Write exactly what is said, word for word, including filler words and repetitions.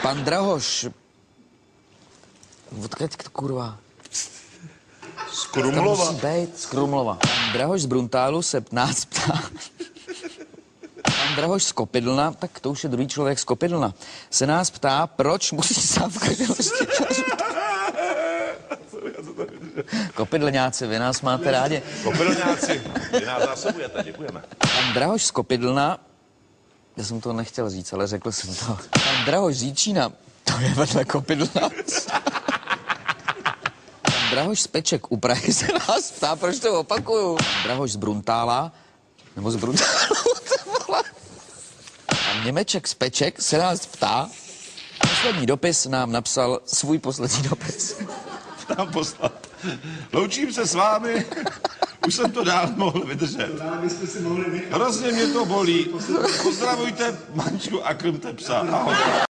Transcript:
Pan Drahoš. Odkud to kurva? Z Krumlova. To musí být z Krumlova. Pan Drahoš z Bruntálu se nás ptá. Pan Drahoš z Kopidlna, tak to už je druhý člověk z Kopidlna, se nás ptá, proč musí Sávka Železničář. Kopidlňáci, vy nás máte rádi. Kopidlňáci, vy nás zásobujete, děkujeme. Pan Drahoš z Kopidlna, já jsem to nechtěl říct, ale řekl jsem to. Pan Drahoš z Jíčína, to je vedle Kopidlna. Pan Drahoš z Peček u Prahy se nás ptá, proč to opakuju. Pan Drahoš z Bruntála, nebo z Bruntálu, to vole. Pan Němeček z Peček se nás ptá, poslední dopis nám napsal svůj poslední dopis. Tam poslat. Loučím se s vámi, už jsem to dál mohl vydržet. Hrozně mě to bolí. Pozdravujte mančku a krmte psa. Ahoj.